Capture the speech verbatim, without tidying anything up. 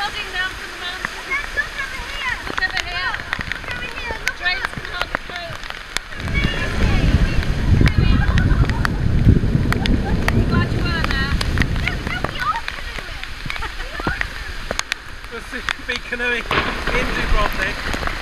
flooding down from the mountains. Look over here. Look over here. Look over here. Look Trains can hardly through. Glad you were there. No, we are canoeing. We'll be canoeing in Dubrovnik.